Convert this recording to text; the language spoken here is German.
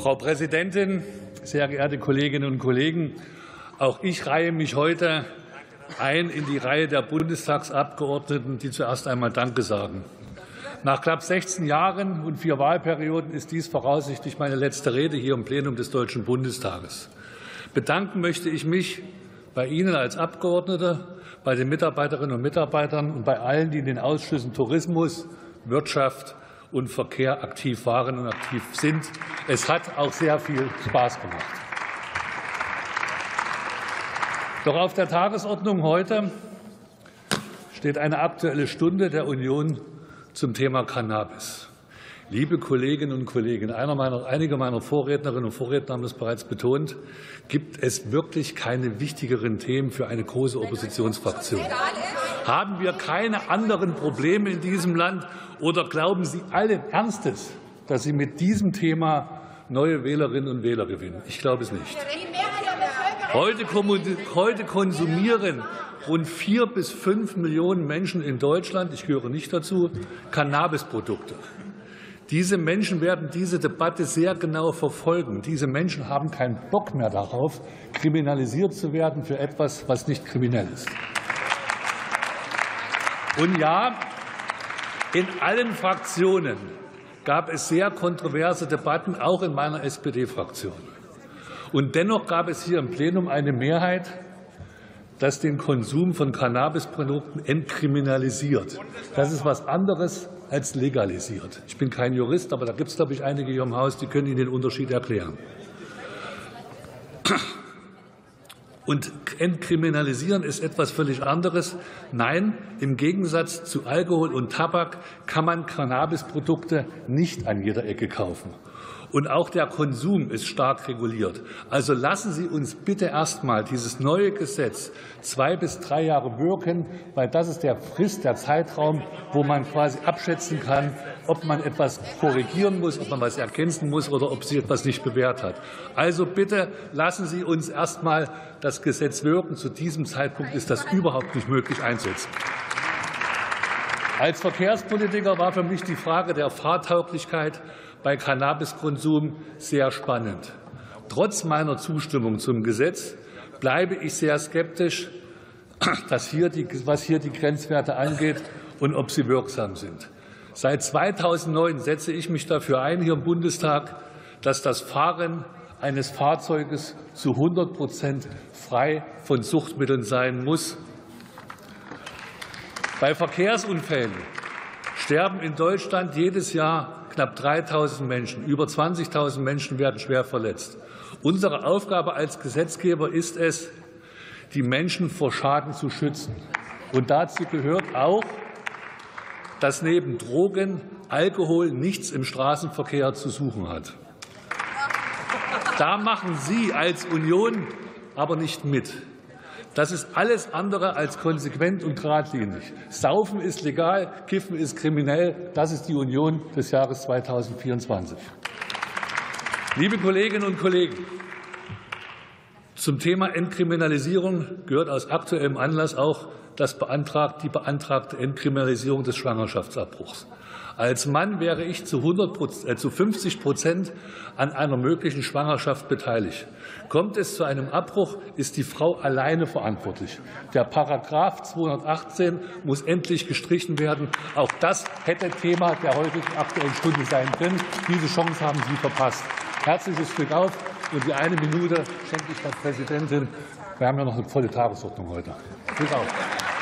Frau Präsidentin, sehr geehrte Kolleginnen und Kollegen! Auch ich reihe mich heute ein in die Reihe der Bundestagsabgeordneten, die zuerst einmal Danke sagen. Nach knapp 16 Jahren und 4 Wahlperioden ist dies voraussichtlich meine letzte Rede hier im Plenum des Deutschen Bundestages. Bedanken möchte ich mich bei Ihnen als Abgeordnete, bei den Mitarbeiterinnen und Mitarbeitern und bei allen, die in den Ausschüssen Tourismus, Wirtschaft und Verkehr aktiv waren und aktiv sind. Es hat auch sehr viel Spaß gemacht. Doch auf der Tagesordnung heute steht eine Aktuelle Stunde der Union zum Thema Cannabis. Liebe Kolleginnen und Kollegen, einige meiner Vorrednerinnen und Vorredner haben es bereits betont, gibt es wirklich keine wichtigeren Themen für eine große Oppositionsfraktion? Haben wir keine anderen Probleme in diesem Land? Oder glauben Sie allen Ernstes, dass Sie mit diesem Thema neue Wählerinnen und Wähler gewinnen? Ich glaube es nicht. Heute konsumieren rund 4 bis 5 Millionen Menschen in Deutschland, ich gehöre nicht dazu, Cannabisprodukte. Diese Menschen werden diese Debatte sehr genau verfolgen. Diese Menschen haben keinen Bock mehr darauf, kriminalisiert zu werden für etwas, was nicht kriminell ist. Und ja, in allen Fraktionen gab es sehr kontroverse Debatten, auch in meiner SPD-Fraktion. Und dennoch gab es hier im Plenum eine Mehrheit, das den Konsum von Cannabisprodukten entkriminalisiert. Das ist etwas anderes als legalisiert. Ich bin kein Jurist, aber da gibt es, glaube ich, einige hier im Haus, die können Ihnen den Unterschied erklären. Und entkriminalisieren ist etwas völlig anderes. Nein, im Gegensatz zu Alkohol und Tabak kann man Cannabisprodukte nicht an jeder Ecke kaufen. Und auch der Konsum ist stark reguliert. Also lassen Sie uns bitte erst mal dieses neue Gesetz 2 bis 3 Jahre wirken, weil das ist der Zeitraum, wo man quasi abschätzen kann, ob man etwas korrigieren muss, ob man etwas ergänzen muss oder ob sich etwas nicht bewährt hat. Also bitte lassen Sie uns erst mal das Gesetz wirken. Zu diesem Zeitpunkt ist das überhaupt nicht möglich einzusetzen. Als Verkehrspolitiker war für mich die Frage der Fahrtauglichkeit bei Cannabiskonsum sehr spannend. Trotz meiner Zustimmung zum Gesetz bleibe ich sehr skeptisch, was hier die Grenzwerte angeht und ob sie wirksam sind. Seit 2009 setze ich mich dafür ein, hier im Bundestag, dass das Fahren eines Fahrzeuges zu 100% frei von Suchtmitteln sein muss. Bei Verkehrsunfällen sterben in Deutschland jedes Jahr knapp 3.000 Menschen. Über 20.000 Menschen werden schwer verletzt. Unsere Aufgabe als Gesetzgeber ist es, die Menschen vor Schaden zu schützen. Und dazu gehört auch, dass neben Drogen Alkohol nichts im Straßenverkehr zu suchen hat. Da machen Sie als Union aber nicht mit. Das ist alles andere als konsequent und geradlinig. Saufen ist legal, Kiffen ist kriminell. Das ist die Union des Jahres 2024. Liebe Kolleginnen und Kollegen, zum Thema Entkriminalisierung gehört aus aktuellem Anlass auch die beantragte Entkriminalisierung des Schwangerschaftsabbruchs. Als Mann wäre ich zu 50% an einer möglichen Schwangerschaft beteiligt. Kommt es zu einem Abbruch, ist die Frau alleine verantwortlich. Der Paragraph 218 muss endlich gestrichen werden. Auch das hätte Thema der heutigen Aktuellen Stunde sein können. Diese Chance haben Sie verpasst. Herzliches Glück auf. Und die 1 Minute schenke ich der Präsidentin. Wir haben ja noch eine volle Tagesordnung heute. Glück auf.